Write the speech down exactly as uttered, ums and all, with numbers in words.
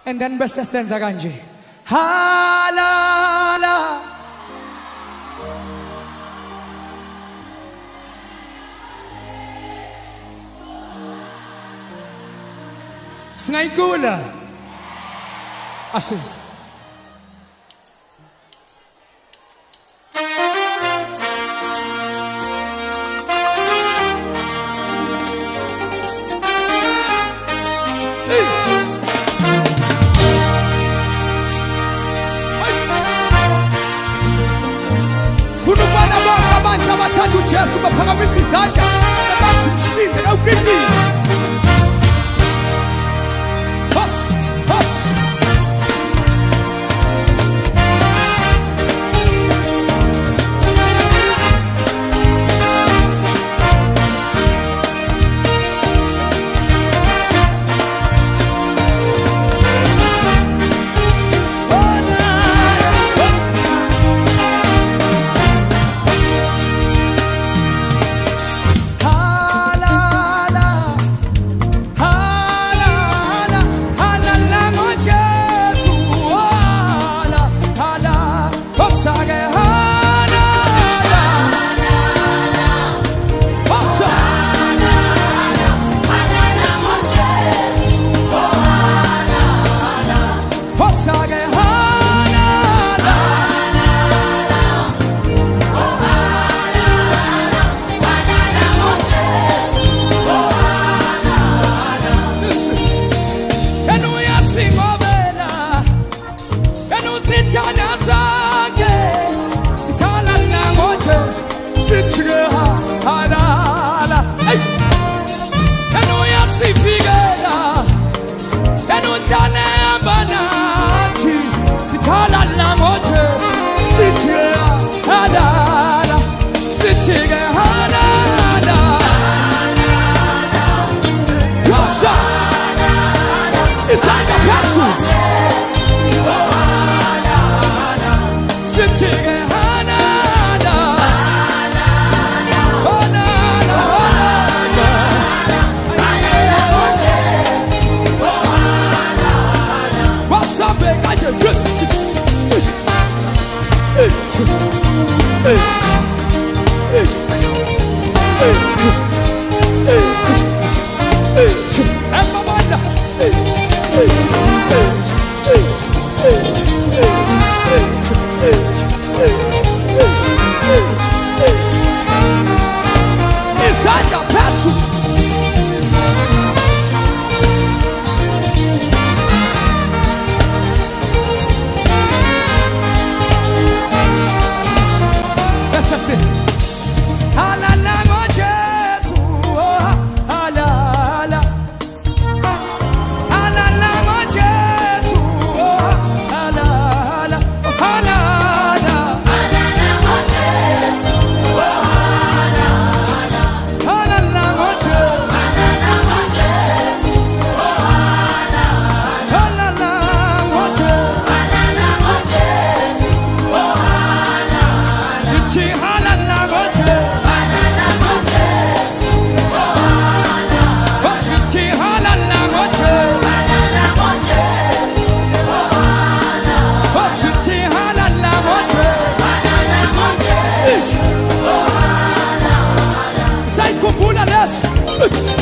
And then bese senza kanje. Halala. Singayikula. Asins. Funubana baka banta batatu Jesu bapakamisi zanja. Nabakusinde na ukini. Hush, hush. It's like a pencil. Sitting in Hanada. What's up, big? I just and my mother. Inside the pencil. That's it. Halala mo Jesu, halala. Halala mo Jesu, halala, halala. Halala mo Jesu, halala. Halala mo Jesu, halala mo Jesu, halala. Halala mo Jesu, halala mo Jesu, halala. Ichi halala mo Jesu. Sai kumbula nessa.